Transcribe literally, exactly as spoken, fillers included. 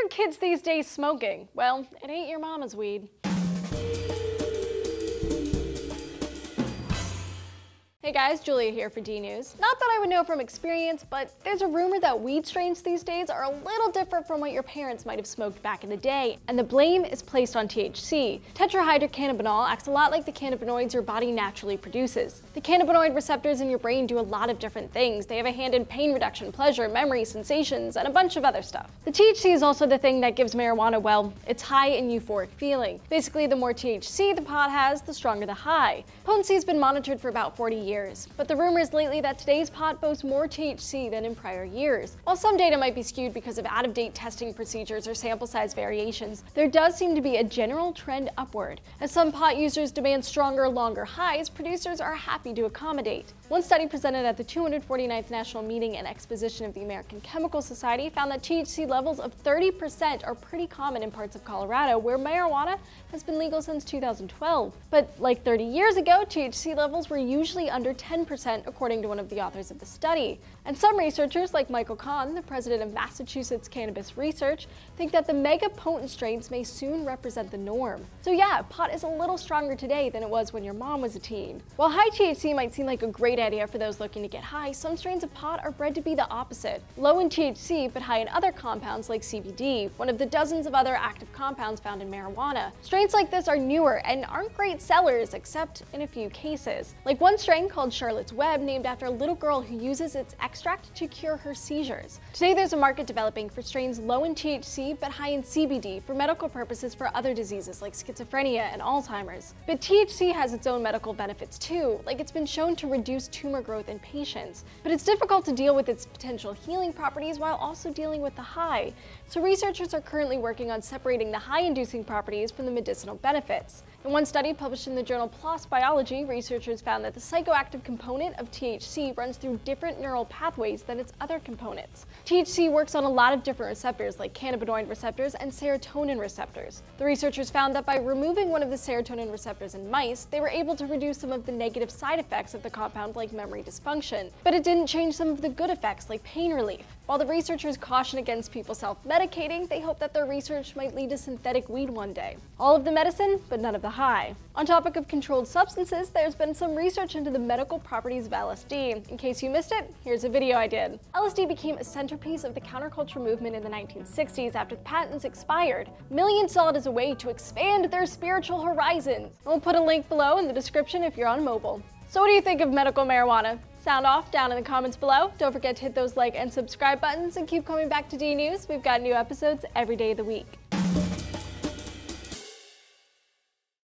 are kids these days smoking? Well, it ain't your mama's weed. Hey guys, Julia here for DNews. Not that I would know from experience, but there's a rumor that weed strains these days are a little different from what your parents might have smoked back in the day, and the blame is placed on T H C. Tetrahydrocannabinol acts a lot like the cannabinoids your body naturally produces. The cannabinoid receptors in your brain do a lot of different things. They have a hand in pain reduction, pleasure, memory, sensations, and a bunch of other stuff. The T H C is also the thing that gives marijuana, well, its high and euphoric feeling. Basically, the more T H C the pot has, the stronger the high. Potency has been monitored for about forty years. But the rumor is lately that today's pot boasts more T H C than in prior years. While some data might be skewed because of out-of-date testing procedures or sample size variations, there does seem to be a general trend upward. As some pot users demand stronger, longer highs, producers are happy to accommodate. One study presented at the two hundred forty-ninth National Meeting and Exposition of the American Chemical Society found that T H C levels of thirty percent are pretty common in parts of Colorado, where marijuana has been legal since two thousand twelve. But like thirty years ago, T H C levels were usually under ten percent, according to one of the authors of the study. And some researchers, like Michael Kahn, the president of Massachusetts Cannabis Research, think that the mega potent strains may soon represent the norm. So yeah, pot is a little stronger today than it was when your mom was a teen. While high T H C might seem like a great idea for those looking to get high, some strains of pot are bred to be the opposite. Low in T H C, but high in other compounds like C B D, one of the dozens of other active compounds found in marijuana. Strains like this are newer and aren't great sellers, except in a few cases. Like one strain called Charlotte's Web, named after a little girl who uses its extract to cure her seizures. Today there's a market developing for strains low in T H C but high in C B D for medical purposes for other diseases like schizophrenia and Alzheimer's. But T H C has its own medical benefits too, like it's been shown to reduce tumor growth in patients. But it's difficult to deal with its potential healing properties while also dealing with the high. So researchers are currently working on separating the high-inducing properties from the medicinal benefits. In one study published in the journal PLOS Biology, researchers found that the psychoactive component of T H C runs through different neural pathways than its other components. T H C works on a lot of different receptors like cannabinoid receptors and serotonin receptors. The researchers found that by removing one of the serotonin receptors in mice, they were able to reduce some of the negative side effects of the compound like memory dysfunction. But it didn't change some of the good effects like pain relief. While the researchers caution against people self-medicating, they hope that their research might lead to synthetic weed one day. All of the medicine, but none of the high. On topic of controlled substances, there's been some research into the medical properties of L S D. In case you missed it, here's a video I did. L S D became a centerpiece of the counterculture movement in the nineteen sixties after the patents expired. Millions saw it as a way to expand their spiritual horizons. We'll put a link below in the description if you're on mobile. So what do you think of medical marijuana? Sound off down in the comments below. Don't forget to hit those like and subscribe buttons and keep coming back to DNews. We've got new episodes every day of the week.